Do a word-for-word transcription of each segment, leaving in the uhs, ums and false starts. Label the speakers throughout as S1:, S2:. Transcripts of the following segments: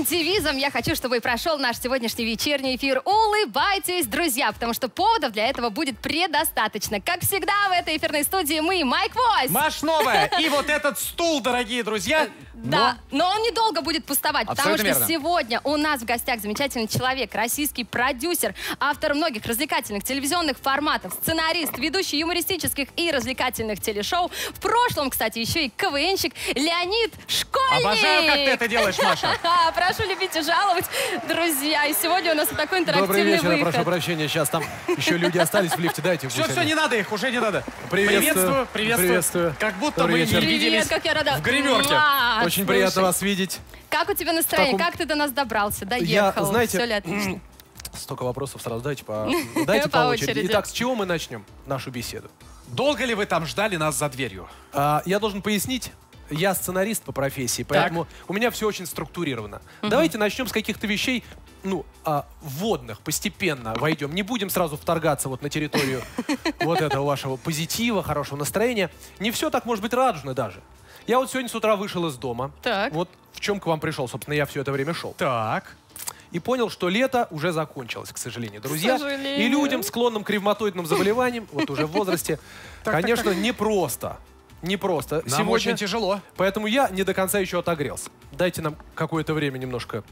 S1: этим девизом я хочу, чтобы и прошел наш сегодняшний вечерний эфир. Улыбайтесь, друзья, потому что поводов для этого будет предостаточно. Как всегда, в этой эфирной студии мы, Майк Войс.
S2: Маш Новая. И вот этот стул, дорогие друзья.
S1: Да, но, но он недолго будет пустовать, потому что
S2: верно.
S1: сегодня у нас в гостях замечательный человек, российский продюсер, автор многих развлекательных телевизионных форматов, сценарист, ведущий юмористических и развлекательных телешоу. В прошлом, кстати, еще и КВНщик Леонид Школьник.
S2: Обожаю, как ты это делаешь, Маша.
S1: Прошу любить и жаловать, друзья. И сегодня у нас вот такой интерактивный
S3: Добрый вечер,
S1: выход.
S3: прошу прощения. Сейчас там еще люди остались в лифте. Дайте.
S2: Все, все, не надо их, уже не надо.
S3: Приветствую.
S2: Приветствую, приветствую.
S3: Приветствую.
S2: Как будто
S3: Добрый
S2: мы
S3: вечер.
S2: не виделись
S1: Привет, как я рада.
S2: в гримерке.
S1: Муа,
S3: Очень
S1: слушай.
S3: приятно вас видеть.
S1: Как у тебя настроение?
S3: таком-
S1: Как ты до нас добрался? Доехал?
S3: Я, знаете,
S1: Все ли отлично?
S3: Столько вопросов сразу. Дайте по, дайте
S1: По
S3: по очереди.
S1: очереди.
S3: Итак, с чего мы начнем нашу беседу?
S2: Долго ли вы там ждали нас за дверью?
S3: А, я должен пояснить. Я сценарист по профессии, поэтому у меня все очень структурировано. Давайте начнем с каких-то вещей, ну, а, вводных, постепенно войдем. Не будем сразу вторгаться вот на территорию вот этого вашего позитива, хорошего настроения. Не все так может быть радужно даже. Я вот сегодня с утра вышел из дома.
S1: Так.
S3: Вот в чем к вам пришел, собственно, я все это время шел.
S2: Так.
S3: И понял, что лето уже закончилось, к сожалению, друзья.
S1: сожалению.
S3: И людям, склонным к ревматоидным заболеваниям, вот уже в возрасте, конечно, непросто. Непросто.
S2: Нам
S3: Сегодня-
S2: очень тяжело.
S3: Поэтому я не до конца еще отогрелся. Дайте нам какое-то время немножко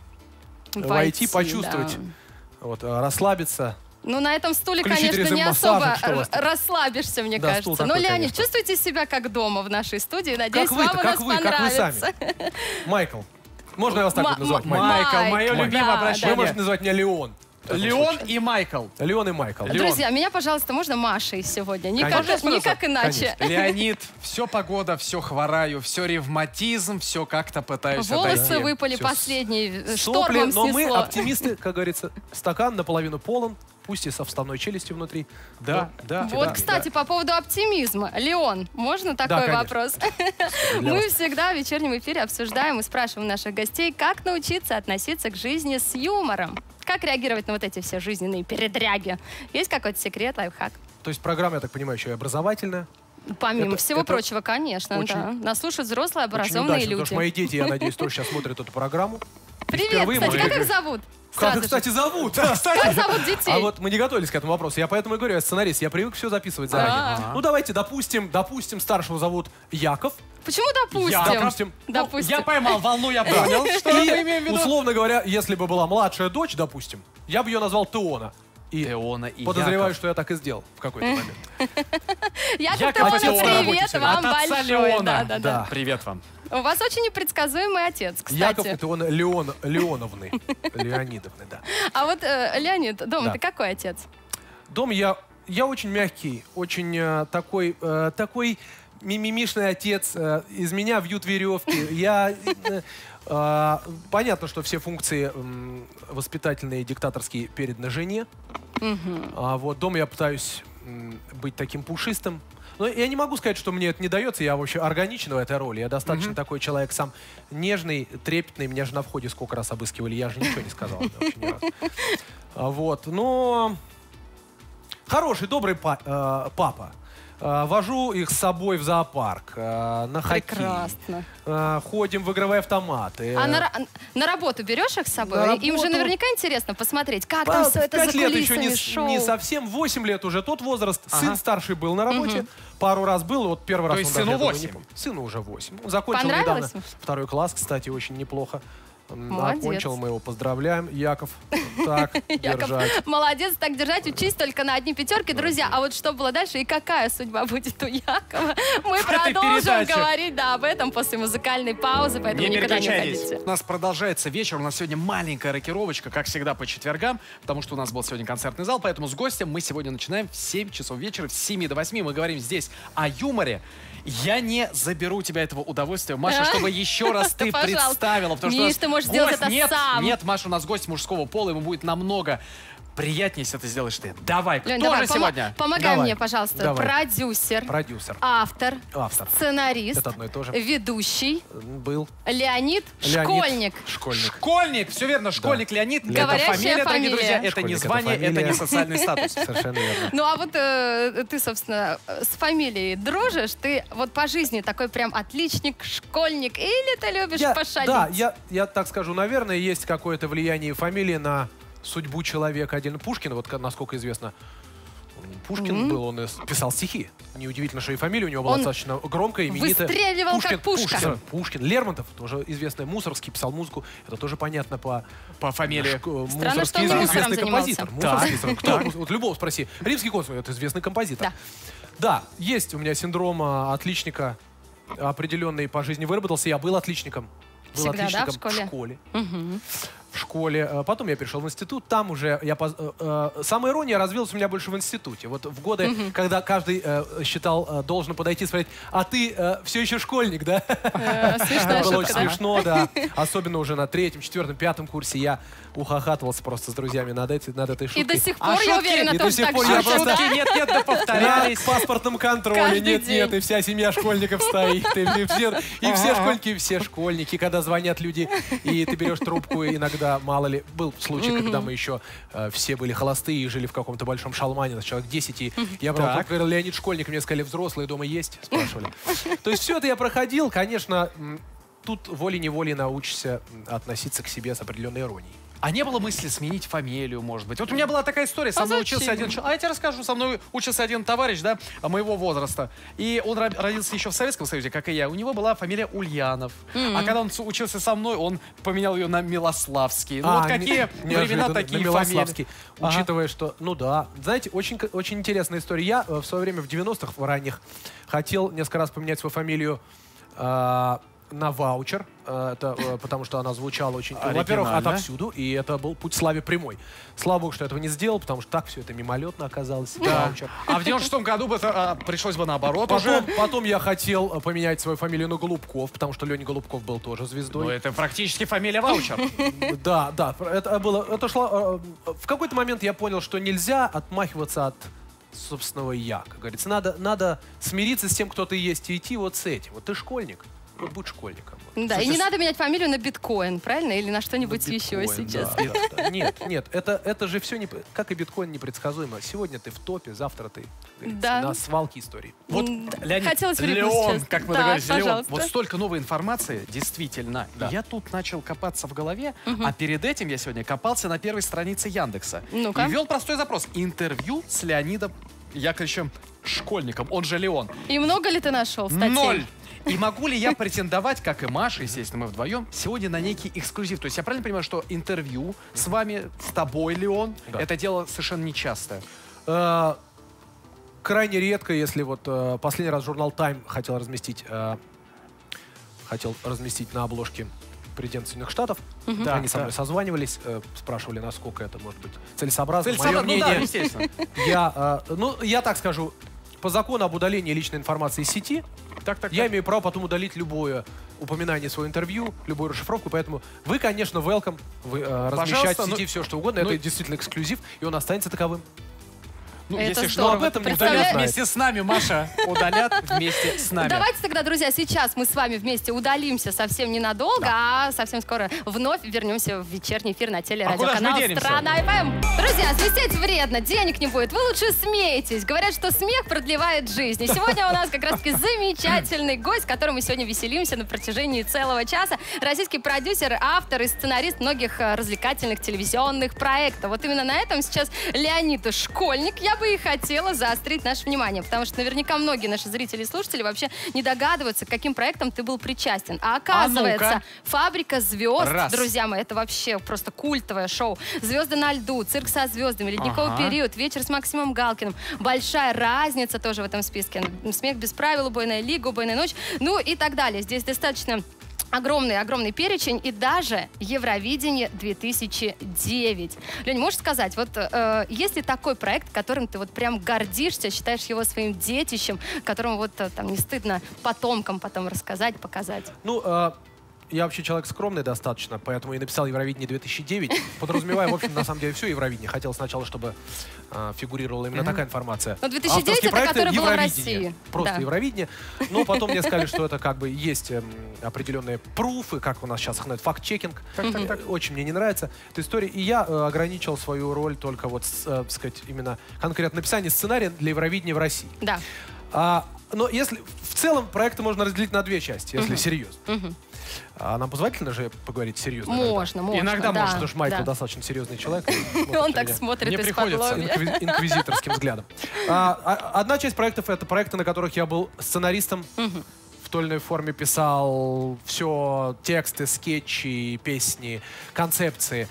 S3: войти, почувствовать,
S1: да.
S3: вот, а, расслабиться.
S1: Ну, на этом стуле,
S3: Включить
S1: конечно,
S3: режим
S1: не
S3: массажа,
S1: особо
S3: что у вас
S1: р-
S3: там?
S1: расслабишься, мне
S3: Да,
S1: кажется.
S3: стул
S1: Но,
S3: такой,
S1: Леонид,
S3: конечно.
S1: чувствуйте себя как дома в нашей студии. Надеюсь,
S3: Как вы-то,
S1: вам у
S3: как
S1: нас
S3: вы, как вы
S1: понравится.
S3: сами. Майкл. Можно я вас так
S1: Ма-
S3: вот называть?
S1: ма-
S3: Майкл?
S2: Майкл, мое
S1: Майк,
S2: любимое
S1: да,
S2: обращение.
S3: Вы можете называть меня Леон. в таком
S2: Леон
S3: случае.
S2: и Майкл.
S3: Леон и Майкл.
S2: Леон.
S1: Друзья, меня, пожалуйста, можно Машей сегодня? Никак,
S3: Конечно.
S1: никак иначе.
S2: Леонид, все погода, все хвораю, все ревматизм, все как-то пытаюсь
S1: Волосы
S2: отойти.
S1: выпали
S3: Всё.
S1: последние,
S3: Сопли,
S1: штормом
S3: но мы
S1: снесло.
S3: оптимисты, как говорится. Стакан наполовину полон, пусть и со вставной челюстью внутри.
S2: Да,
S3: Но-
S2: да.
S1: Вот,
S3: да,
S1: кстати, по поводу оптимизма. Леон, можно такой
S3: конечно.
S1: вопрос?
S3: Для
S1: Мы
S3: вас.
S1: всегда в вечернем эфире обсуждаем и спрашиваем наших гостей, как научиться относиться к жизни с юмором. Как реагировать на вот эти все жизненные передряги? Есть какой-то секрет, лайфхак?
S3: То есть программа, я так понимаю, еще и образовательная.
S1: Помимо
S3: Это-
S1: всего
S3: это
S1: прочего, конечно,
S3: очень-
S1: да. Нас слушают взрослые,
S3: Очень
S1: образованные
S3: удачно,
S1: люди.
S3: потому что мои дети, я надеюсь, тоже сейчас смотрят эту программу.
S1: Привет,
S3: впервые
S1: кстати,
S3: мы-
S1: как их зовут?
S3: Как
S1: Сразу
S3: их,
S1: же.
S3: кстати, зовут?
S1: Как зовут детей?
S3: А вот мы не готовились к этому вопросу. Я поэтому и говорю, я сценарист, я привык все записывать заранее.
S1: А.
S3: Ну давайте, допустим, допустим, старшего зовут Яков.
S1: Почему допустим?
S2: Я,
S3: допустим,
S1: Допустим.
S2: Я поймал волну, я понял, что мы имеем в
S3: И,
S2: виду.
S3: условно говоря, если бы была младшая дочь, допустим, я бы ее назвал Теона. И
S2: Теона и
S3: подозреваю,
S2: Яков.
S3: что я так и сделал в какой-то момент.
S1: Яков
S2: Яков
S1: Теона,
S3: Теона
S1: привет
S3: работаете.
S1: вам
S2: От отца
S1: большой.
S2: Леона.
S1: Да, да, да.
S3: Да.
S2: Привет вам.
S1: У вас очень непредсказуемый отец, кстати.
S3: Яков это он Леон, Леоновны. Леонидовны, да.
S1: А вот, э, Леонид, дома
S3: Да.
S1: ты какой отец?
S3: Дом я, я очень мягкий, очень э, такой, э, такой мимимишный отец. Э, из меня вьют веревки. Я, э, э, понятно, что все функции м, воспитательные, диктаторские переданы жене. А вот дома я пытаюсь м, быть таким пушистым. Но я не могу сказать, что мне это не дается. Я вообще органичен в этой роли. Я достаточно такой человек сам нежный, трепетный. Меня же на входе сколько раз обыскивали. Я же ничего не сказал. вообще ни разу. А Вот. Но хороший, добрый па- э, папа. Э, Вожу их с собой в зоопарк, э, на хоккей.
S1: Прекрасно.
S3: Э, Ходим в игровые автоматы.
S1: А на, ра- на работу берешь их с собой?
S3: На
S1: Им же
S3: работу-
S1: наверняка интересно посмотреть, как
S3: Па-
S1: там все
S3: в
S1: это за
S3: пять лет еще
S1: кулисами
S3: не, с-
S1: шоу.
S3: не совсем, восемь лет уже тот возраст.
S2: Ага.
S3: Сын старший был на работе, пару раз был, вот первый раз
S2: То есть
S3: он даже,
S2: сыну
S3: я думаю,
S2: восемь?
S3: не помнит. Сыну уже восемь. Он закончил
S1: Понравилось?
S3: недавно второй класс, кстати, очень неплохо. М,
S1: Молодец.
S3: Окончил, мы его поздравляем. Яков, так,
S1: Яков,
S3: держать.
S1: молодец, так держать, учись только на одни пятерки. Друзья, а вот что было дальше и какая судьба будет у Якова, мы
S2: В этой
S1: продолжим
S2: передаче.
S1: говорить, да, об этом после музыкальной паузы, поэтому
S2: Не
S1: никуда не
S2: переключайтесь.
S1: уходите.
S2: У нас продолжается вечер. У нас сегодня маленькая рокировочка, как всегда, по четвергам, потому что у нас был сегодня концертный зал, поэтому с гостем мы сегодня начинаем в семь часов вечера, с семи до восьми. Мы говорим здесь о юморе. Я не заберу у тебя этого удовольствия, Маша,
S1: А?
S2: чтобы еще раз ты
S1: Пожалуйста.
S2: представила. Потому что у
S1: Миш,
S2: нас
S1: ты можешь
S2: гость-
S1: сделать это
S2: нет,
S1: сам.
S2: Нет, Маша, у нас гость мужского пола, ему будет намного приятнее, если это сделаешь ты. Давай,
S1: Лёнь,
S2: кто
S1: давай,
S2: же
S1: помо-
S2: сегодня?
S1: Помогай
S3: Давай.
S1: мне, пожалуйста.
S3: Давай.
S1: Продюсер,
S3: Продюсер.
S1: автор,
S3: Автор.
S1: сценарист,
S3: Это одно и то же.
S1: ведущий,
S3: Был.
S1: Леонид,
S3: Леонид.
S1: Школьник.
S3: Школьник.
S2: Школьник, все верно, школьник Леонид. Это
S1: Говорящая
S2: фамилия, дорогие
S1: фамилия.
S2: друзья, это не
S3: Школьник, это
S2: звание, это
S3: фамилия.
S2: не социальный статус.
S3: Совершенно верно.
S1: Ну а вот э, ты, собственно, с фамилией дружишь? Ты вот по жизни такой прям отличник, школьник? Или ты любишь
S3: Я-
S1: пошалить?
S3: Да, я, я так скажу, наверное, есть какое-то влияние фамилии на судьбу человека отдельно. Пушкин, вот, насколько известно, Пушкин был, он и с- писал стихи. Неудивительно, что и фамилия у него была
S1: Он
S3: достаточно громкая, именитая.
S1: выстреливал, как пушка.
S3: Пушкин, Пушкин. Лермонтов, тоже известный, Мусоргский писал музыку. Это тоже понятно по...
S2: По фамилии.
S3: Шк-
S1: Странно, что
S3: Мусоргский
S1: он мусором
S3: известный
S1: занимался.
S3: композитор. Мусоргский,
S2: Так.
S3: кто? Вот любого спроси. Римский консул, это известный композитор.
S1: Да.
S3: Да, есть у меня синдром а, отличника определенный по жизни выработался. Я был отличником. Был
S1: Всегда, да, в
S3: отличником
S1: школе?
S3: в школе.
S1: Мгм.
S3: В школе. Э, Потом я перешел в институт. Там уже я... поз- э, э, Самая ирония развилась у меня больше в институте. Вот в годы, когда каждый э, считал э, должен подойти и спросить, а ты все еще школьник, да?
S1: Э, Смешная
S3: Это было очень
S1: шутка, да?
S3: смешно, да. Особенно уже на третьем, четвертом, пятом курсе я ухахатывался просто с друзьями над, этой- над этой
S1: И
S3: шуткой.
S1: до сих
S2: А
S1: пор, я
S2: шутки?
S1: уверена,
S3: И до
S1: тоже
S3: сих
S1: так
S3: пор я
S1: шутят,
S3: просто-
S1: да?
S2: Шутки нет-нет, да
S3: На
S2: повторялись.
S3: паспортном контроле,
S1: Каждый
S3: нет-нет,
S1: день.
S3: и вся семья школьников стоит, и, и все, и все школьники, и все школьники, когда звонят люди, и ты берешь трубку, и иногда, мало ли, был случай, когда мы еще э, все были холостые и жили в каком-то большом шалмане, нас человек десять, и я брал
S2: Так.
S3: трубку, говорил, Леонид Школьник, мне сказали, взрослые дома есть, спрашивали. То есть все это я проходил, конечно, м, тут волей-неволей научишься м, относиться к себе с определенной иронией.
S2: А не было мысли сменить фамилию, может быть? Вот у меня была такая история. Со
S1: А
S2: мной
S1: зачем?
S2: учился один человек. А я тебе расскажу. Со мной учился один товарищ, да, моего возраста. И он ро- родился еще в Советском Союзе, как и я. У него была фамилия Ульянов. А когда он с- учился со мной, он поменял ее на Милославский. Ну
S3: А,
S2: вот какие
S3: не-
S2: времена,
S3: неожиданно,
S2: такие
S3: на Милославский.
S2: фамилии. Ага.
S3: Учитывая, что, ну да, знаете, очень, к- очень интересная история. Я э, в свое время в девяностых в ранних хотел несколько раз поменять свою фамилию э, на ваучер, э, это, э, потому что она звучала очень, э, во-первых,
S2: Оригинально.
S3: отовсюду, и это был путь славе прямой. Слава богу, что я этого не сделал, потому что так все это мимолетно оказалось. Ваучер.
S2: А в девяносто шестом году бы это, а, пришлось бы наоборот уже.
S3: Потом, потом я хотел э, поменять свою фамилию на Голубков, потому что Леня Голубков был тоже звездой.
S2: Ну, это практически фамилия Ваучер.
S3: Да, да, это было, это шло. э, В какой-то момент я понял, что нельзя отмахиваться от собственного я, как говорится. Надо, надо смириться с тем, кто ты есть, и идти вот с этим. Вот ты школьник, вот будь школьником.
S1: Да, и не надо менять фамилию на биткоин, правильно? Или на что-нибудь еще
S3: Биткоин,
S1: сейчас.
S3: да, да, да. Нет, нет, это, это же все, не, как и биткоин, непредсказуемо. Сегодня ты в топе, завтра ты, как говорится,
S1: Да.
S3: на свалке истории.
S2: Вот,
S1: М,
S2: Леонид,
S1: хотелось вернуться
S2: Леон,
S1: сейчас.
S2: как мы
S1: Да,
S2: договорились, Леон,
S1: пожалуйста.
S2: вот столько новой информации, действительно.
S3: Да.
S2: Я тут начал копаться в голове, а перед этим я сегодня копался на первой странице Яндекса.
S1: Ну-ка.
S2: И ввел простой запрос. Интервью с Леонидом Яковлевичем Школьником, он же Леон.
S1: И много ли ты нашел статей?
S2: Ноль! И могу ли я претендовать, как и Маша, естественно, мы вдвоем, сегодня на некий эксклюзив? То есть я правильно понимаю, что интервью с вами, с тобой, Леон,
S3: Да.
S2: это дело совершенно нечастое?
S3: Э, Крайне редко, если вот э, последний раз журнал Time хотел разместить, э, хотел разместить на обложке президент Соединенных Штатов.
S2: Да,
S3: Они со
S2: да.
S3: мной созванивались, э, спрашивали, насколько это может быть целесообразно.
S2: Целесообразно,
S3: Мое
S2: ну да,
S3: мнение,
S2: естественно.
S3: я, э, ну, я так скажу, по закону об удалении личной информации из сети,
S2: Так, так,
S3: я
S2: так.
S3: имею право потом удалить любое упоминание своего интервью, любую расшифровку, поэтому вы, конечно, welcome, вы э, размещать в
S2: Пожалуйста,
S3: сети
S2: ну,
S3: все, что угодно,
S2: ну,
S3: это действительно эксклюзив, и он останется таковым.
S2: Ну,
S1: Это
S2: если что,
S1: здорово.
S2: об этом не
S1: Представляешь?
S2: удалят вместе с нами, Маша. Удалят вместе с нами.
S1: Давайте тогда, друзья, сейчас мы с вами вместе удалимся совсем ненадолго, а совсем скоро вновь вернемся в вечерний эфир на
S2: А куда
S1: телерадиоканал
S2: же мы денемся?
S1: «Страна эф эм». Друзья, свистеть вредно, денег не будет. Вы лучше смейтесь. Говорят, что смех продлевает жизнь. И сегодня у нас как раз-таки замечательный гость, с которым мы сегодня веселимся на протяжении целого часа. Российский продюсер, автор и сценарист многих э, развлекательных телевизионных проектов. Вот именно на этом сейчас Леонид Школьник. Я бы и хотела заострить наше внимание, потому что наверняка многие наши зрители и слушатели вообще не догадываются, к каким проектам ты был причастен. А оказывается,
S2: ну-ка.
S1: «Фабрика звезд»,
S2: Раз.
S1: друзья мои, это вообще просто культовое шоу. «Звезды на льду», «Цирк со звездами», «Ледниковый
S2: Ага.
S1: период», «Вечер с Максимом Галкиным». Большая разница тоже в этом списке. «Смех без правил», «Убойная лига», «Убойная ночь», ну и так далее. Здесь достаточно огромный-огромный перечень, и даже Евровидение две тысячи девять. Лень, можешь сказать, вот э, есть ли такой проект, которым ты вот прям гордишься, считаешь его своим детищем, которому вот э, там не стыдно потомкам потом рассказать, показать?
S3: Ну, э, я вообще человек скромный достаточно, поэтому и написал Евровидение две тысячи девять, подразумевая, в общем, на самом деле, все Евровидение. Хотел сначала, чтобы э, фигурировала именно такая информация.
S1: Но две тысячи девять это которая была в России.
S3: Просто
S1: да.
S3: Евровидение. Но потом мне сказали, что это как бы есть э, определенные пруфы, как у нас сейчас их называют, факт-чекинг. Очень мне не нравится эта история. И я э, ограничил свою роль только вот, с, э, сказать, именно конкретно написание сценария для Евровидения в России.
S1: Да.
S3: А, но если в целом проекты можно разделить на две части, если uh-huh. серьезно. Uh-huh. А нам позволительно же поговорить серьезно?
S1: Можно,
S3: иногда?
S1: можно.
S3: Иногда
S1: да,
S3: можно, потому что Майкл
S1: да.
S3: достаточно серьезный человек.
S1: Он так смотрит из-под лобья.
S3: Инквизиторским взглядом. Одна часть проектов — это проекты, на которых я был сценаристом. В той или иной форме писал все, тексты, скетчи, песни, концепции.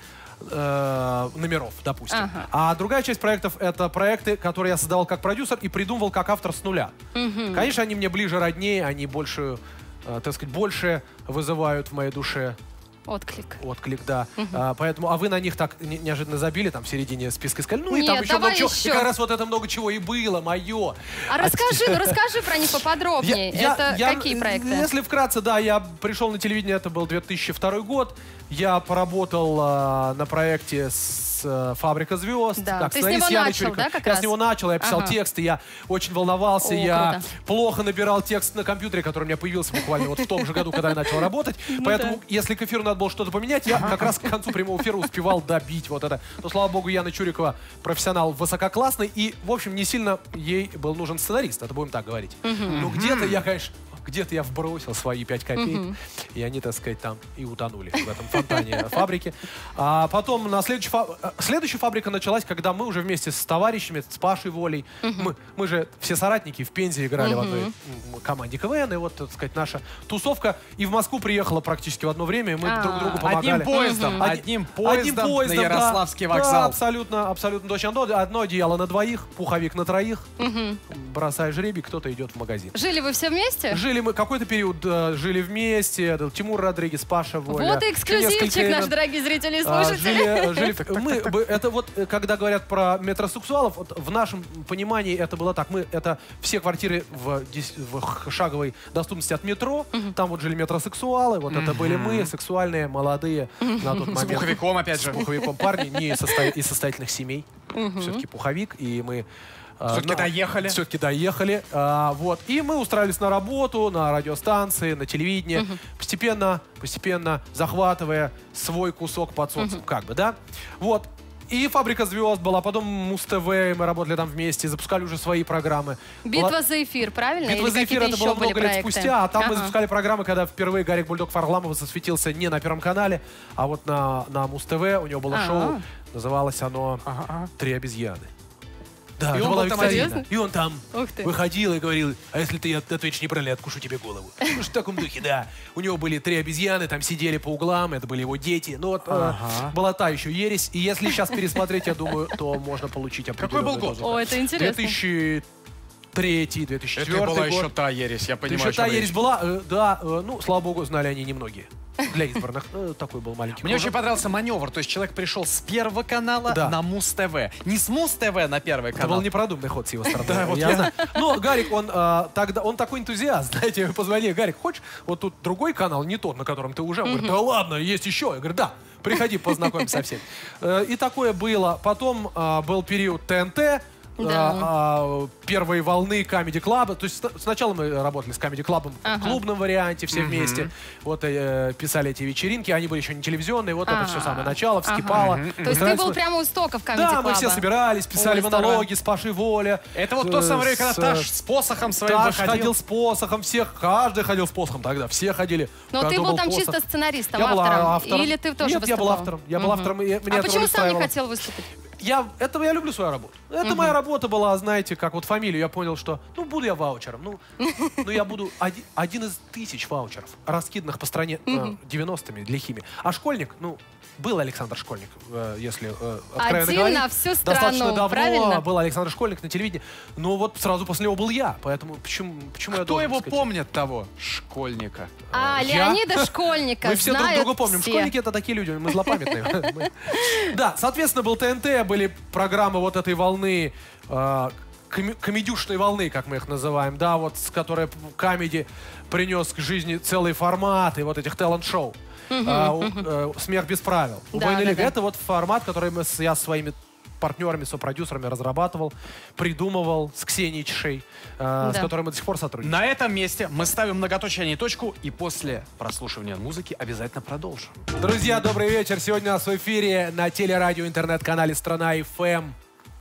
S3: Э, номеров, допустим. Ага. А другая часть проектов — это проекты, которые я создавал как продюсер и придумывал как автор с нуля. Угу. Конечно, они мне ближе, роднее, они больше, э, так сказать, больше вызывают в моей душе
S1: отклик.
S3: Отклик, да.
S1: Угу.
S3: А, поэтому, а вы на них так не, неожиданно забили, там в середине списка сказали, ну и
S1: Нет,
S3: там еще много
S1: еще.
S3: чего. И как раз вот это много чего и было, мое.
S1: А, а расскажи, ну расскажи про них поподробнее.
S3: Я,
S1: это
S3: я,
S1: какие
S3: я,
S1: проекты?
S3: Если вкратце, да, я пришел на телевидение, это был две тысячи второй год. Я поработал э, на проекте с э, «Фабрика звезд».
S1: Да.
S3: Как
S1: Ты с него начал, да, как
S3: Я
S1: раз?
S3: с него начал, я писал
S1: ага.
S3: тексты, я очень волновался,
S1: О,
S3: я
S1: круто.
S3: плохо набирал текст на компьютере, который у меня появился буквально вот в том же году, когда я начал работать. Поэтому, если к эфиру надо было что-то поменять, я как раз к концу прямого эфира успевал добить вот это. Но, слава богу, Яна Чурикова профессионал высококлассный, и, в общем, не сильно ей был нужен сценарист, это будем так говорить. Ну, где-то я, конечно... Где-то я вбросил свои пять копеек, uh-huh. и они, так сказать, там и утонули в этом фонтане фабрики. А потом на следующей, фа... следующая фабрика началась, когда мы уже вместе с товарищами, с Пашей Волей, uh-huh. мы, мы же все соратники в Пензе играли uh-huh. в одной команде КВН, и вот, так сказать, наша тусовка и в Москву приехала практически в одно время, и мы А-а-а. друг другу помогали.
S2: Одним поездом, uh-huh. одним поездом, одним поездом на Ярославский
S3: да,
S2: вокзал.
S3: Да, абсолютно, абсолютно точно. Одно одеяло на двоих, пуховик на троих, uh-huh. бросаешь жребий, кто-то идет в магазин.
S1: Жили вы все вместе?
S3: Жили мы какой-то период, э, жили вместе. Тимур Родригес, Паша Воля.
S1: Вот и эксклюзивчик, наши дорогие зрители и слушатели.
S3: А, жили, жили, мы, это вот, когда говорят про метросексуалов, вот в нашем понимании это было так. Мы, это все квартиры в, в шаговой доступности от метро. Uh-huh. Там вот жили метросексуалы. Вот uh-huh. это были мы, сексуальные, молодые. Uh-huh. На тот момент.
S2: С пуховиком, опять же.
S3: С пуховиком парни, не из, состо... из состоятельных семей. Uh-huh. Все-таки пуховик. И мы...
S2: Все-таки доехали.
S3: Все-таки доехали. А, вот. И мы устраивались на работу, на радиостанции, на телевидении, uh-huh. постепенно, постепенно захватывая свой кусок под солнцем, uh-huh. как бы, да? Вот. И «Фабрика звезд» была, потом Муз-ТВ, мы работали там вместе, запускали уже свои программы.
S1: «Битва
S3: была...
S1: за эфир», правильно?
S3: «Битва
S1: Или
S3: за эфир» это было много лет
S1: проекты?
S3: спустя, а там ага. мы запускали программы, когда впервые Гарик Бульдог Фарламов засветился не на Первом канале, а вот на, на Муз-ТВ. У него было А-а-а. шоу, называлось оно «Три обезьяны». Да,
S2: и,
S3: это
S2: он
S3: была
S2: там
S3: викторина. И он там выходил и говорил, а если ты ответишь неправильно, я откушу тебе голову. Ну, что в таком духе, да. У него были три обезьяны, там сидели по углам, это были его дети. Ну вот ага. э, была та еще ересь. И если сейчас пересмотреть, я думаю, то можно получить определенную
S2: Какой был год?
S1: О, это интересно.
S3: две тысячи третий, две тысячи четвёртый
S2: Это была
S3: год.
S2: еще та ересь, я понимаю,
S3: еще та ересь была, э, да, э, ну, слава богу, знали они немногие. Для избранных. Ну, такой был маленький
S2: Мне
S3: кружок.
S2: очень понравился маневр. То есть человек пришел с Первого канала
S3: да.
S2: на Муз-ТВ. Не с Муз-ТВ на Первый канал.
S3: Это был непродуманный ход с его стороны.
S2: Да, вот
S3: я знаю. Но Гарик, он а, тогда, он такой энтузиаст. Знаете, я позвонил, Гарик, хочешь, вот тут другой канал, не тот, на котором ты уже. Он говорит, да ладно, есть еще. Я говорю, да, приходи, познакомимся со всеми. И такое было. Потом а, был период ТНТ.
S1: Да.
S3: А, первой волны Comedy Club. То есть сначала мы работали с Comedy Club ага. в клубном варианте, все mm-hmm. вместе. Вот э, писали эти вечеринки, они были еще не телевизионные. Вот А-а-а. это все самое начало, вскипало.
S1: Ага. Mm-hmm. То есть ты был прямо у истоков Comedy Club?
S3: Да, мы все собирались, писали Ой, монологи с Пашей Воля.
S2: Это вот то самое время, когда Таш с посохом своим
S3: Таш
S2: выходил.
S3: ходил с посохом, всех, каждый ходил с посохом тогда, все ходили.
S1: Но ты был там
S3: посох.
S1: чисто сценаристом,
S3: я
S1: автором?
S3: автором?
S1: Или ты тоже
S3: Нет,
S1: выступал?
S3: я был автором. Я был
S1: угу.
S3: автором. И,
S1: а почему сам не хотел выступить?
S3: Я, это, я люблю свою работу. Это uh-huh. моя работа была, знаете, как вот фамилию. Я понял, что, ну, буду я ваучером. Ну, ну я буду один, один из тысяч ваучеров, раскиданных по стране uh-huh. э, девяностыми для химии. А школьник, ну, был Александр Школьник, э, если э, откровенно
S1: Один
S3: говорить.
S1: на всю страну,
S3: Достаточно давно
S1: правильно?
S3: был Александр Школьник на телевидении. Но вот сразу после него был я. Поэтому почему, почему я
S2: Кто
S3: должен
S2: его
S3: сказать?
S2: помнит, того Школьника?
S1: А,
S3: Я?
S1: Леонида Школьника
S3: Мы все друг
S1: знают
S3: друга помним.
S1: все.
S3: Школьники — это такие люди, мы злопамятные. Да, соответственно, был ТНТ, были программы вот этой волны. коми комедюшной волны, как мы их называем, да, вот, с которой комедий принес к жизни целый формат и вот этих талант-шоу. Uh-huh, а, uh-huh. э, «Смех без правил».
S1: Да,
S3: «Убойная
S1: да,
S3: лига»
S1: да.
S3: это вот формат, который мы, я со своими партнерами, сопродюсерами разрабатывал, придумывал с Ксенией Чешей, э,
S1: Да.
S3: с которой мы до сих пор сотрудничаем.
S2: На этом месте мы ставим многоточие, а не точку, и после прослушивания музыки обязательно продолжим.
S3: Друзья, добрый вечер. Сегодня у нас в эфире на телерадио интернет-канале «Страна эф эм».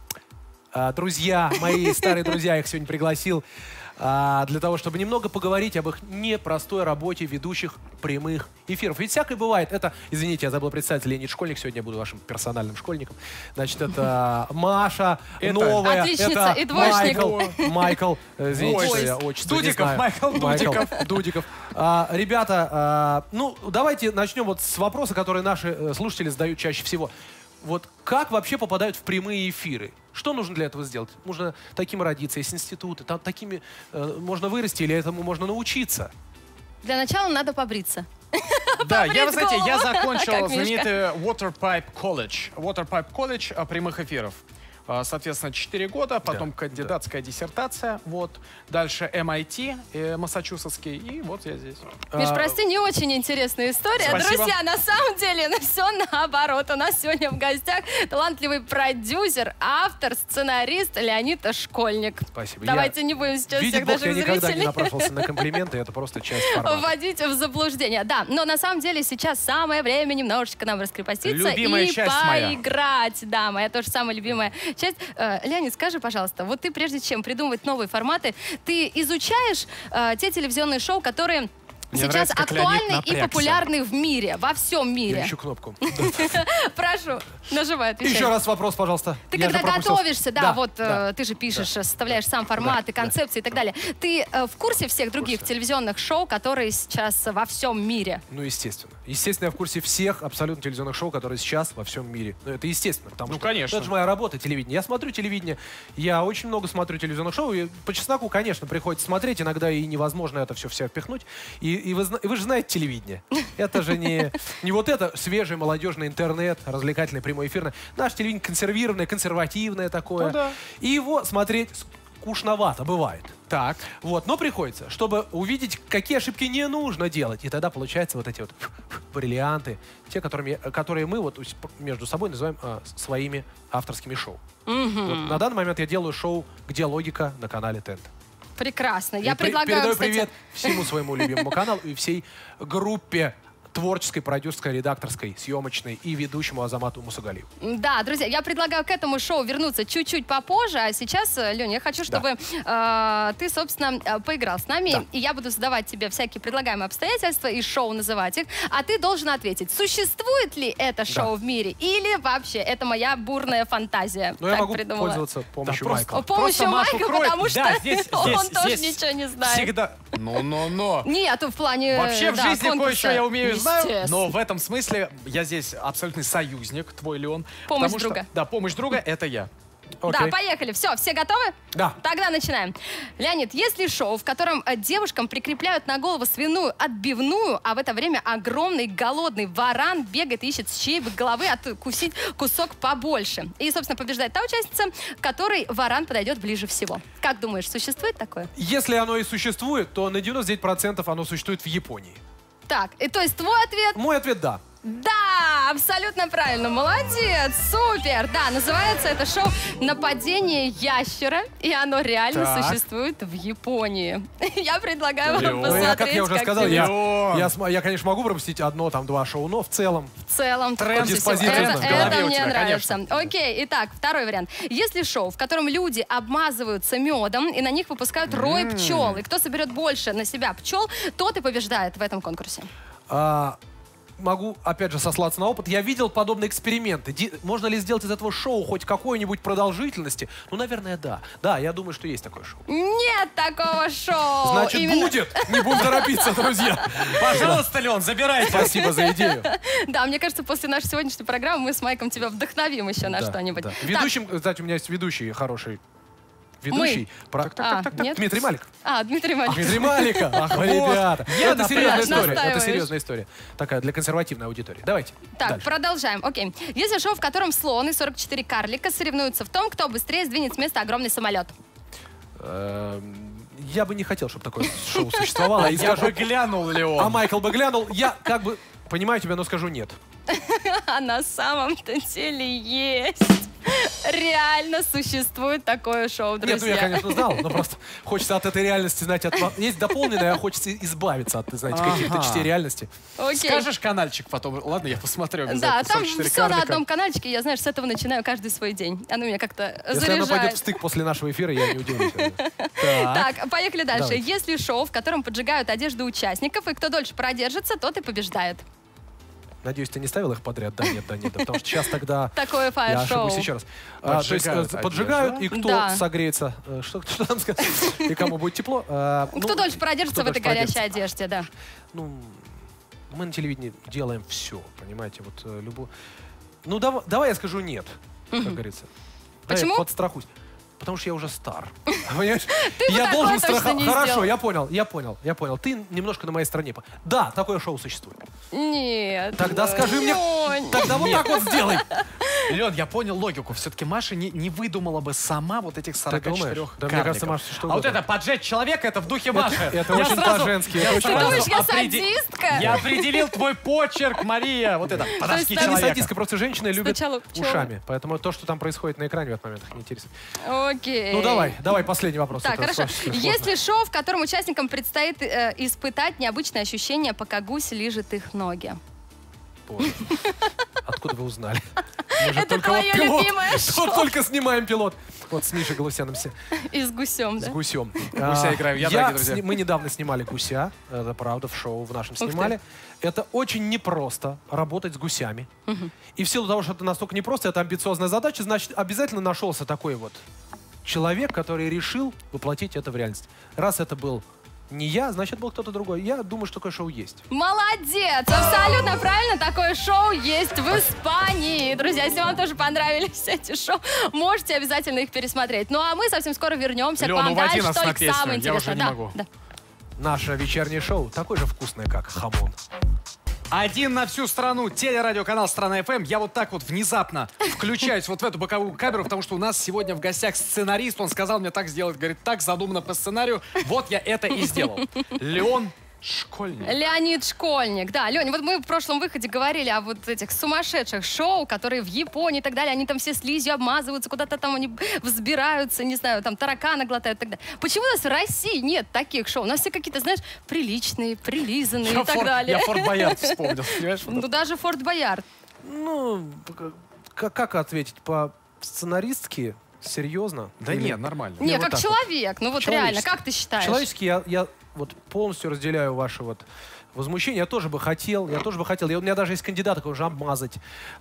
S3: А, друзья, мои старые друзья, я их сегодня пригласил а, для того, чтобы немного поговорить об их непростой работе ведущих прямых эфиров. Ведь всякое бывает. Это, извините, я забыл представить, Леонид Школьник. Сегодня я буду вашим персональным школьником. Значит, это Маша,
S2: Это
S3: новая.
S1: отличница
S3: это
S1: и двоечник.
S3: Майкл, Майкл, извините,
S2: Ой.
S3: что я отчество не
S2: Дудиков,
S3: знаю.
S2: Майкл Дудиков.
S3: Дудиков. А, ребята, а, ну, давайте начнем вот с вопроса, который наши э, слушатели задают чаще всего. Вот как вообще попадают в прямые эфиры? Что нужно для этого сделать? Можно таким родиться, есть институты, там такими э, можно вырасти или этому можно научиться?
S1: Для начала надо побриться.
S2: Да, я, вы
S1: Побрить
S2: знаете, я
S1: голову,
S2: закончил
S1: как Мишка.
S2: знаменитый Waterpipe College. Waterpipe College а, прямых эфиров. А, Соответственно, четыре года, потом
S3: Да,
S2: кандидатская диссертация, вот. Дальше эм ай ти, э, массачусетский, и вот я здесь.
S1: Миш,
S3: А,
S1: прости, не очень интересная история.
S2: Спасибо.
S1: Друзья, на самом деле ну, все наоборот. У нас сегодня в гостях талантливый продюсер, автор, сценарист Леонид Школьник.
S3: Спасибо.
S1: Давайте не будем сейчас
S3: Видит
S1: всех
S3: Бог, я
S1: наших
S3: никогда не
S1: зрителей
S3: напрашивался на комплименты, это просто часть формата.
S1: вводить в заблуждение. Да, но на самом деле сейчас самое время немножечко нам раскрепоститься
S2: Любимая
S1: и
S2: часть моя.
S1: поиграть. Да, моя тоже самая любимая часть. Э, Леонид, скажи, пожалуйста, вот ты прежде чем придумывать новые форматы, ты изучаешь э, те телевизионные шоу, которые
S2: Мне
S1: сейчас
S2: нравится, как Леонид
S1: актуальны и
S2: напрягся.
S1: популярны в мире, во всем
S3: Я
S1: мире?
S3: ищу кнопку.
S1: Прошу, нажимай, отвечай.
S3: Еще раз вопрос, пожалуйста.
S1: Ты
S3: Я
S1: когда
S3: же пропустил.
S1: готовишься, да,
S3: Да,
S1: вот
S3: да.
S1: э, ты же пишешь, э, составляешь сам формат
S3: Да,
S1: и концепции и так далее. Ты э, в курсе всех других телевизионных шоу, которые сейчас во всем мире?
S3: Ну, естественно. Естественно, я в курсе всех абсолютно телевизионных шоу, которые сейчас во всем мире. Ну, это естественно, потому
S2: Ну,
S3: что
S2: конечно.
S3: это же моя работа, телевидение. Я смотрю телевидение, я очень много смотрю телевизионных шоу, и по чесноку, конечно, приходится смотреть, иногда и невозможно это все в себя впихнуть. И, и вы, зна- и вы же знаете телевидение. Это же не, не вот это свежий молодежный интернет, развлекательный прямой эфирный. Наше телевидение консервированное, консервативное такое.
S2: Ну да.
S3: И его смотреть скучновато бывает.
S2: Так.
S3: Вот, но приходится, чтобы увидеть, какие ошибки не нужно делать. И тогда получаются вот эти вот бриллианты, те, которыми, которые мы вот между собой называем а, своими авторскими шоу. Вот на данный момент я делаю шоу «Где логика» на канале ТЭНТ.
S1: Прекрасно. Я
S3: И при-
S1: предлагаю,
S3: передаю
S1: кстати,
S3: привет всему своему любимому каналу и всей группе творческой, продюсерской, редакторской, съемочной и ведущему Азамату Мусагалиеву.
S1: Да, друзья, я предлагаю к этому шоу вернуться чуть-чуть попозже, а сейчас, Леня, я хочу, чтобы э, ты, собственно, э, поиграл с нами,
S3: Да.
S1: и я буду задавать тебе всякие предлагаемые обстоятельства и шоу называть их, а ты должен ответить, существует ли это шоу в мире или вообще это моя бурная фантазия.
S3: Но я
S1: Так
S3: могу
S1: придумала.
S3: пользоваться помощью
S2: Да,
S3: Майкла.
S1: О, помощью
S2: Просто Машу
S1: Майка,
S2: кроет.
S1: потому что
S2: Да, здесь-
S1: он
S2: здесь-
S1: тоже
S2: здесь
S1: ничего не знает.
S2: Всегда. Но-но-но.
S1: Нет, в плане
S2: Вообще в
S1: да,
S2: жизни
S1: конкурса.
S2: кое-что я умею и знаю,
S1: Естественно.
S2: но в этом смысле я здесь абсолютный союзник, твой Леон.
S1: Помощь
S2: потому что-
S1: друга.
S2: Да, помощь друга — это я.
S1: Да,
S3: Окей.
S1: поехали. Все, все готовы?
S3: Да.
S1: Тогда начинаем. Леонид, есть ли шоу, в котором э, девушкам прикрепляют на голову свиную отбивную, а в это время огромный голодный варан бегает и ищет, с чьей бы головы откусить кусок побольше? И, собственно, побеждает та участница, которой варан подойдет ближе всего. Как думаешь, существует такое?
S3: Если оно и существует, то на девяносто девять процентов оно существует в Японии.
S1: Так, и то есть твой ответ?
S3: Мой ответ — да.
S1: Да, абсолютно правильно. Молодец, супер. Да, называется это шоу «Нападение ящера», и оно реально
S2: Так.
S1: существует в Японии. Я предлагаю вам
S2: Лён.
S3: Ну,
S1: посмотреть,
S3: я, как я уже сказал,
S1: тебе
S3: я,
S2: Лён.
S3: я, см- я, конечно, могу пропустить одно, там, два шоу, но в целом...
S1: в целом в
S2: Тренд,
S1: курсе всего.
S3: диспозиция
S1: Это,
S3: в голове
S1: это
S2: у
S1: мне
S2: тебя,
S1: нравится.
S2: конечно.
S1: Окей, итак, второй вариант. Есть ли шоу, в котором люди обмазываются медом, и на них выпускают рой пчел, и кто соберет больше на себя пчел, тот и побеждает в этом конкурсе?
S3: а, могу, опять же, сослаться на опыт. Я видел подобные эксперименты. Ди- можно ли сделать из этого шоу хоть какой-нибудь продолжительности? Ну, наверное, да. Да, я думаю, что есть такое шоу.
S1: Нет такого шоу.
S3: Значит,
S1: Именно-
S3: будет! Не будем торопиться, друзья.
S2: Пожалуйста, Леон, забирайте.
S3: Спасибо за идею.
S1: Да, мне кажется, после нашей сегодняшней программы мы с Майком тебя вдохновим еще на
S3: Да,
S1: что-нибудь.
S3: да.
S1: Так,
S3: Ведущим, кстати, у меня есть ведущий хороший. Ведущий. Про-
S1: А, нет?
S3: Дмитрий Малик.
S1: А, Дмитрий Малик.
S3: Дмитрий Маликов. Ах, вы,
S2: Вот.
S3: ребята.
S2: Я
S3: Это серьезная
S1: напряг.
S3: история. Это
S1: Настаиваешь.
S3: серьезная история. Такая для консервативной аудитории. Давайте.
S1: Так,
S3: дальше.
S1: продолжаем. Окей. Есть ли шоу, в котором слон и сорок четыре карлика соревнуются в том, кто быстрее сдвинет с места огромный самолет?
S3: Я бы не хотел, чтобы такое шоу существовало.
S2: А я бы глянул, Леон.
S3: А Майкл бы глянул. Я как бы понимаю тебя, но скажу нет.
S1: А на самом-то деле есть. Реально существует такое шоу, друзья.
S3: Нет, ну я, конечно, знал, но просто хочется от этой реальности знать. От... Есть дополненное, а хочется избавиться от, знаете, каких-то
S2: Ага.
S3: частей реальности.
S1: Окей.
S2: Скажешь канальчик потом? Ладно, я посмотрю
S1: Да,
S2: обязательно.
S1: там
S2: сорок четыре
S1: все на
S2: карлика.
S1: одном канальчике. Я, знаешь, с этого начинаю каждый свой день. Оно меня как-то
S3: Если оно пойдет в
S1: заряжает.
S3: стык после нашего эфира, я не удивлюсь.
S1: Так, поехали дальше.
S3: Давай.
S1: Есть ли шоу, в котором поджигают одежду участников, и кто дольше продержится, тот и побеждает?
S3: Надеюсь, ты не ставил их подряд? Да, нет, да, нет. Да, потому что сейчас тогда...
S1: Такое
S3: Я
S1: фаер-шоу.
S3: ошибусь еще раз. А, то есть
S2: Поджигают
S3: э, поджигают, и
S2: одежду.
S3: кто
S1: Да.
S3: согреется? Э, Что, что там сказать? И кому будет тепло? А,
S1: Кто
S3: ну,
S1: дольше продержится
S3: кто
S1: в этой
S3: дольше
S1: горячей
S3: продержится?
S1: одежде, да.
S3: Ну, мы на телевидении делаем все, понимаете, вот э, любую... Ну, дав- давай я скажу нет, как говорится. Да,
S1: Почему?
S3: я подстрахуюсь. Потому что я уже стар. Понимаешь?
S1: Ты бы
S3: Я
S1: такое
S3: должен
S1: точно
S3: страховать.
S1: не
S3: Хорошо,
S1: сделал.
S3: я понял, я понял, я понял. Ты немножко на моей стороне. Да, такое шоу существует.
S1: Нет.
S3: Тогда скажи мне,
S1: Лёнь.
S3: тогда вот так вот сделай.
S2: Лен, я понял логику. Все-таки Маша не, не выдумала бы сама вот этих сорок четыре
S3: думаешь? Да, мне
S2: карликов.
S3: кажется, Маша, что
S2: А вот
S3: угодно.
S2: это поджечь человека, это в духе Маши.
S3: это
S2: Я
S3: очень
S2: сразу-
S3: по-женски,
S2: я
S3: это очень
S2: сразу
S1: Думаешь, я
S2: опреди-
S1: садистка?
S2: Я определил твой почерк, Мария. Вот это, подожги
S1: там-
S3: Я не
S2: человека.
S3: садистка, просто женщины любят
S1: Сначала пчелы.
S3: ушами. Поэтому то, что там происходит на экране в этот момент, их не интересует.
S1: Окей.
S3: Ну давай, давай последний вопрос.
S1: Так,
S3: Это
S1: хорошо.
S3: сложно.
S1: Есть ли шоу, в котором участникам предстоит э, испытать необычное ощущение, пока гусь лижет их ноги?
S3: Боже. Откуда вы узнали? Мы же
S1: Это
S3: только
S1: твое
S3: вот пилот.
S1: любимое
S3: Вот
S1: шоу.
S3: только снимаем пилот. Вот с Мишей Галусяном все.
S1: И с гусем,
S3: С
S1: да?
S3: гусем.
S2: Гуся играю я, дорогие друзья.
S3: сни- Мы недавно снимали гуся. Это правда, в шоу в нашем
S1: ты.
S3: снимали. Это очень непросто работать с гусями. И в силу того, что это настолько непросто, это амбициозная задача, значит, обязательно нашелся такой вот человек, который решил воплотить это в реальность. Раз это был не я, значит, был кто-то другой. Я думаю, что такое шоу есть.
S1: Молодец! Абсолютно правильно. Такое шоу есть в Испании. Друзья, если вам тоже понравились эти шоу, можете обязательно их пересмотреть. Ну а мы совсем скоро вернемся
S2: Лён,
S1: к вам
S2: уводи
S1: дальше.
S2: нас на
S1: Только
S2: песню.
S1: самое
S2: Я уже
S1: интересное.
S2: не
S1: Да,
S2: могу.
S1: да.
S3: Наше вечернее шоу такое же вкусное, как хамон.
S2: Один на всю страну, телерадиоканал «Страна эф эм». Я вот так вот внезапно включаюсь вот в эту боковую камеру, потому что у нас сегодня в гостях сценарист. Он сказал мне так сделать. Говорит, так задумано по сценарию. Вот я это и сделал. Леон Школьник.
S1: Леонид Школьник. Да, Лень, вот мы в прошлом выходе говорили о вот этих сумасшедших шоу, которые в Японии и так далее, они там все слизью обмазываются, куда-то там они взбираются, не знаю, там таракана глотают и так далее. Почему у нас в России нет таких шоу? У нас все какие-то, знаешь, приличные, прилизанные
S2: Я
S1: и так
S2: Форт-
S1: далее.
S2: Я Форт Боярд вспомнил, понимаешь?
S1: Ну, даже Форт Боярд.
S3: Ну, как, как ответить? По-сценаристски? Серьезно?
S2: Да
S3: Или-
S2: нет, нормально.
S1: Не,
S3: вот
S1: как
S3: так
S1: человек. Ну вот реально,
S3: Человечески.
S1: как ты считаешь?
S3: Человечески я, я вот полностью разделяю ваше вот возмущение. Я тоже бы хотел, я тоже бы хотел. Я, у меня даже есть кандидат, такой уже обмазать,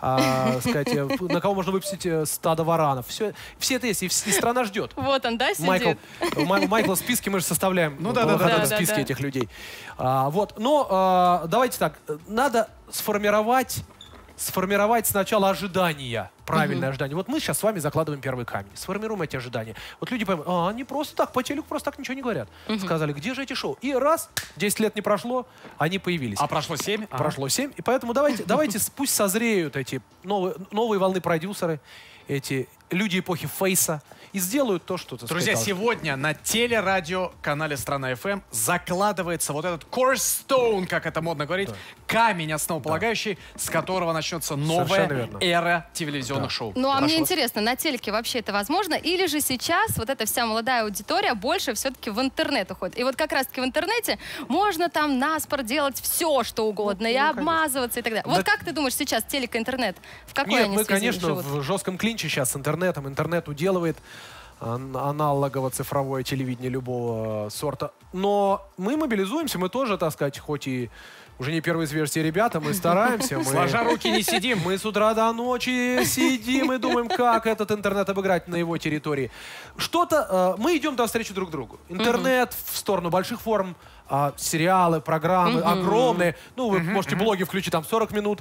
S3: а, сказать, э, на кого можно выпустить э, стадо варанов. Все, все это есть, и, вс- и страна ждет.
S1: Вот он, да, сидит?
S3: Майкл, у Май- у Майкла списки мы же составляем.
S2: Ну да, да, да,
S3: выходные
S1: да,
S3: списки
S1: да.
S3: этих людей. А, вот, но а, давайте так, надо сформировать, сформировать сначала ожидания, правильное ожидание. Вот мы сейчас с вами закладываем первый камень, сформируем эти ожидания. Вот люди поймут, а, они просто так, по телеку просто так ничего не говорят. Сказали, где же эти шоу? И раз, десять лет не прошло, они появились.
S2: А прошло семь? Ага.
S3: Прошло семь, и поэтому давайте, давайте с- пусть созреют эти новые, новые волны продюсеры, эти люди эпохи фейса, и сделают то, что... так
S2: Друзья,
S3: сказать,
S2: сегодня на телерадиоканале «Страна эф эм» закладывается вот этот cornerstone, как это модно говорить, камень основополагающий, с которого начнется новая
S3: Совершенно верно.
S2: эра телевизионных
S3: Да.
S2: шоу.
S1: Ну, а
S2: Прошу
S1: мне
S2: вас.
S1: интересно, на телеке вообще это возможно? Или же сейчас вот эта вся молодая аудитория больше все-таки в интернет уходит? И вот как раз-таки в интернете можно там наспор делать все, что угодно,
S3: Ну,
S1: и
S3: ну,
S1: обмазываться и так далее. Вот
S3: Да-
S1: как ты думаешь сейчас телек и интернет? В какой
S3: Нет,
S1: они
S3: мы,
S1: связи
S3: конечно,
S1: живут?
S3: в жестком клинче сейчас с интернетом. Интернет уделывает ан- аналогово-цифровое телевидение любого сорта. Но мы мобилизуемся, мы тоже, так сказать, хоть и уже не первые известия ребята, мы стараемся. Мы,
S2: Сложа руки не сидим.
S3: мы с утра до ночи сидим и думаем, как этот интернет обыграть на его территории. Что-то... э, мы идем навстречу друг другу. Интернет в сторону больших форм, а, сериалы, программы огромные. Ну, вы можете блоги включить там сорок минут.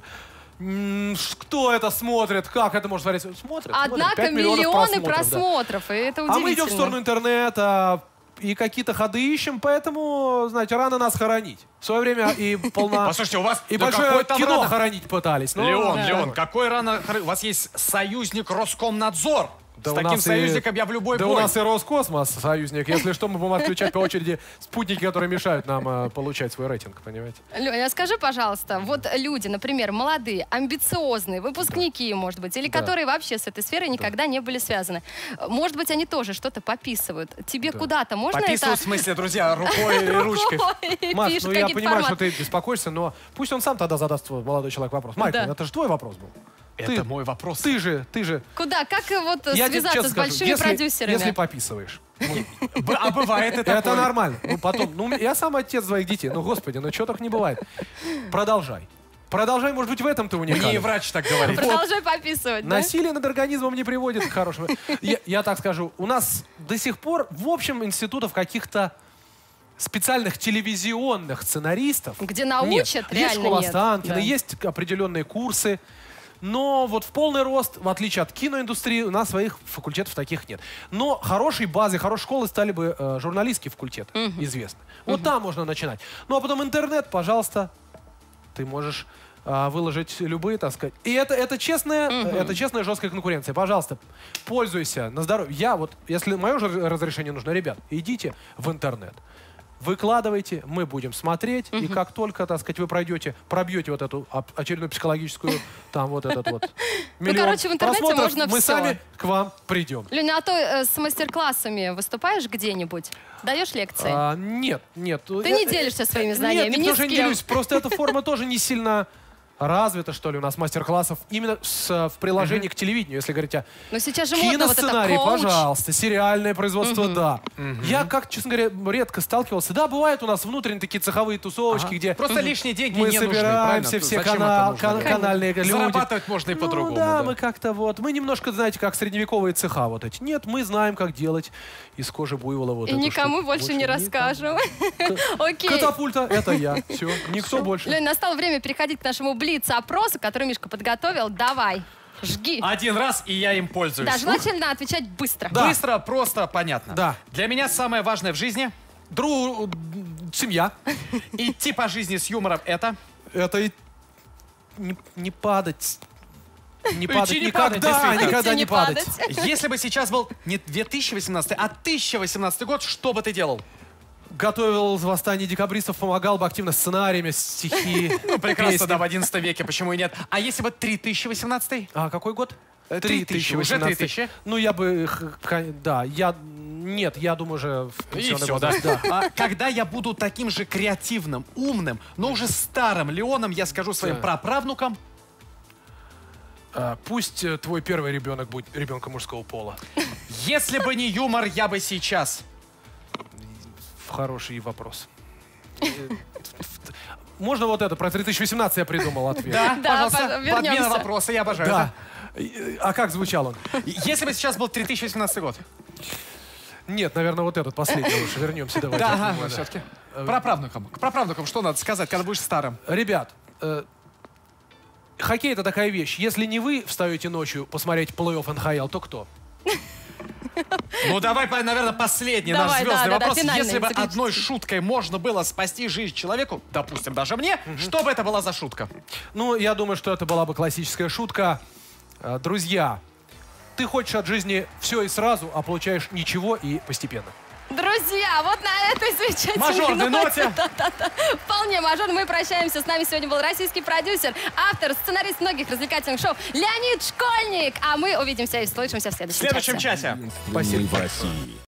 S3: М, ш- Кто это смотрит? Как это может смотреть? Смотрят. смотрят.
S1: Однако
S3: пять миллионов
S1: миллионы
S3: просмотров, да.
S1: просмотров, и это удивительно.
S3: А мы идем в сторону интернета и какие-то ходы ищем, поэтому, знаете, рано нас хоронить. В свое время и полна...
S2: Послушайте, у вас
S3: И
S2: да
S3: большое
S2: какой там
S3: кино
S2: рано?
S3: хоронить пытались. но-
S2: Леон,
S1: Да.
S2: Леон, какой рано... У вас есть союзник Роскомнадзор.
S3: Да
S2: С
S3: у
S2: таким
S3: нас и-
S2: союзником я в любой
S3: Да
S2: бой.
S3: у нас и Роскосмос союзник. Если что, мы будем отключать по очереди спутники, которые мешают нам э, получать свой рейтинг, понимаете?
S1: Леня, скажи, пожалуйста, вот люди, например, молодые, амбициозные, выпускники, может быть, или
S3: Да.
S1: которые вообще с этой сферой никогда не были связаны, может быть, они тоже что-то пописывают. Тебе
S3: Да.
S1: куда-то можно
S2: Пописывают,
S1: это...
S2: в смысле, друзья, рукой и ручкой.
S1: И
S3: Маш,
S1: пишет
S3: ну я
S1: какие-то
S3: понимаю, что
S1: форматы.
S3: ты беспокоишься, но пусть он сам тогда задаст, твой молодой человек, вопрос. Майкл,
S1: Да.
S3: это же твой вопрос был.
S2: Это
S3: Ты-
S2: мой вопрос.
S3: Ты же, ты же.
S1: Куда? Как э, вот
S3: Я тебе
S1: связаться
S3: честно
S1: с
S3: скажу,
S1: большими
S3: если,
S1: продюсерами?
S3: если пописываешь.
S2: Б- А бывает и
S3: Это
S2: такое.
S3: нормально. Ну, потом, ну, я сам отец двоих детей. Ну, господи, ну, что так не бывает. Продолжай. Продолжай, может быть, в этом ты
S2: Мне и
S3: уникален.
S2: врач так говорит.
S1: Продолжай пописывать, да?
S3: Насилие над организмом не приводит к хорошему. Я, я так скажу, у нас до сих пор, в общем, институтов каких-то специальных телевизионных сценаристов
S1: Где научат,
S3: нет. Есть
S1: реально
S3: школа
S1: нет.
S3: Останкина,
S1: Да.
S3: есть определенные курсы. Но вот в полный рост, в отличие от киноиндустрии, у нас своих факультетов таких нет. Но хорошей базой, хорошей школы стали бы э, журналистские факультеты, известны. Вот там можно начинать. Ну а потом интернет, пожалуйста, ты можешь а, выложить любые, так сказать. И это, это, честная, это честная жесткая конкуренция. Пожалуйста, пользуйся на здоровье. Я вот, если мое же разрешение нужно, ребят, идите в интернет. Выкладывайте, мы будем смотреть, и как только, так сказать, вы пройдете, пробьете вот эту об- очередную психологическую, там вот этот вот миллион
S1: короче, в интернете
S3: просмотров,
S1: можно
S3: мы
S1: всё.
S3: сами к вам придем.
S1: Леня, а то э, с мастер-классами выступаешь где-нибудь? Даешь лекции?
S3: А, нет, нет.
S1: Ты не делишься своими знаниями,
S3: Нет,
S1: ни
S3: я
S1: с
S3: тоже не
S1: кем.
S3: делюсь. Просто эта форма тоже не сильно развита, что ли, у нас мастер-классов именно с, э, в приложении к телевидению, если говорить о
S1: Но сейчас же модно вот это
S3: киносценарий,
S1: коуч.
S3: пожалуйста, сериальное производство, да. Я, как, честно говоря, редко сталкивался. Да, бывают у нас внутренние такие цеховые тусовочки, где
S2: Просто лишние деньги
S3: мы
S2: не нужны,
S3: собираемся,
S2: правильно?
S3: все
S2: Зачем это
S3: канал,
S2: нужно?
S3: кан- канальные люди.
S2: Зарабатывать можно и
S3: Ну
S2: по-другому.
S3: да,
S2: да.
S3: мы как-то вот, мы немножко, знаете, как средневековые цеха вот эти. Нет, мы знаем, как делать из кожи буйвола вот
S1: И
S3: эту
S1: никому
S3: штуку.
S1: больше не
S3: никому.
S1: расскажем. Окей.
S3: Катапульта, это я. Все, никто больше.
S1: Лень, настало время переходить к нашему блиц-опросу, который Мишка подготовил. Давай, жги.
S2: Один раз, и я им пользуюсь.
S1: Да, желательно отвечать быстро.
S3: Да.
S2: Быстро, просто, понятно.
S3: Да.
S2: Для меня самое важное в жизни
S3: Дру... Семья.
S2: — идти по жизни с юмором — это...
S3: Это и не, не падать. Не
S2: Идти
S3: падать
S2: не падать,
S3: никогда,
S2: действительно.
S3: никогда
S1: Идти
S3: не падать.
S2: Если бы сейчас был не две тысячи восемнадцатый, а тысяча восемнадцатый год, что бы ты делал?
S3: Готовил восстание декабристов, помогал бы активно сценариями, стихи,
S2: Ну, прекрасно,
S3: песни.
S2: да, в одиннадцатом веке, почему и нет. А если бы три тысячи восемнадцатый?
S3: А какой год?
S2: Э, три тысячи, уже три тысячи?
S3: Ну, я бы... их, кон- Да, я... Нет, я думаю, уже в
S2: И
S3: пенсионный
S2: все, да.
S3: возраст, да.
S2: А когда я буду таким же креативным, умным, но уже старым Леоном, я скажу своим
S3: Да.
S2: праправнукам:
S3: А, Пусть э, твой первый ребенок будет ребенком мужского пола.
S2: если бы не юмор, я бы сейчас...
S3: Хороший вопрос. Э, Можно вот это, про три тысячи восемнадцатый я придумал ответ.
S2: Да,
S1: Да,
S2: пожалуйста,
S1: пожалуйста, вернемся.
S2: подмена вопроса, я обожаю
S3: Да. Э, А как звучал он?
S2: это. Если бы сейчас был три тысячи восемнадцатый год.
S3: Нет, наверное, вот этот последний лучше. Вернемся, давайте.
S2: Да,
S3: к нему,
S2: ага,
S3: да.
S2: все-таки. Праправнукам. К праправнукам что надо сказать, когда будешь старым?
S3: Ребят, э, хоккей это такая вещь. Если не вы встаете ночью посмотреть плей-офф эн ха эл, то кто?
S2: Ну давай, по- наверное, последний
S1: Давай,
S2: наш звездный
S1: да, да, да,
S2: вопрос.
S1: финальный,
S2: Если бы
S1: заключительный.
S2: одной шуткой можно было спасти жизнь человеку, допустим, даже мне, что бы это была за шутка?
S3: Ну, я думаю, что это была бы классическая шутка. Э, Друзья, ты хочешь от жизни все и сразу, а получаешь ничего и постепенно.
S1: Друзья, вот на этой замечательной
S2: Мажорной ноте.
S1: Да-да-да. Вполне мажорно. Мы прощаемся. С нами сегодня был российский продюсер, автор, сценарист многих развлекательных шоу Леонид Школьник. А мы увидимся и слышимся в
S2: В
S1: следующем
S2: следующем
S1: часе.
S2: часе.
S3: Спасибо.
S4: в России.